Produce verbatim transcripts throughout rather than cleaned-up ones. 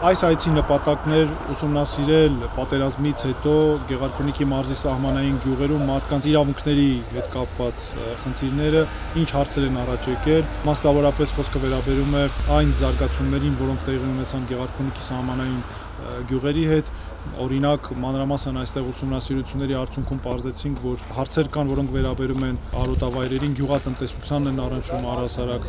Այս այցի նպատակն էր ուսումնասիրել պատերազմից հետո Գեղարքունիքի մարզի սահմանային գյուղերում մարդկանց իրավունքների հետ կապված խնդիրները, ինչ հարցեր են առաջ եկել, մասնավորապես խոսքը վերաբերում է այն զարգացումներին, որոնք տեղի ունեցան Գեղարքունիքի սահմանային գյուղերի հետ, օրինակ մանրամասն այստեղ ուսումնասիրությունների արդյունքում պարզեցինք, որ հարցեր կան, որոնք վերաբերում են արոտավայրերին, գյուղատնտեսությանն են առնչվում առհասարակ։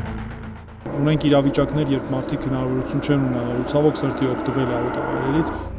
Ունենք իրավիճակներ, երբ մարդիկ հնարավորություն չեն ունենալու ցավոք սրտի օգտվել արոտավայրերից,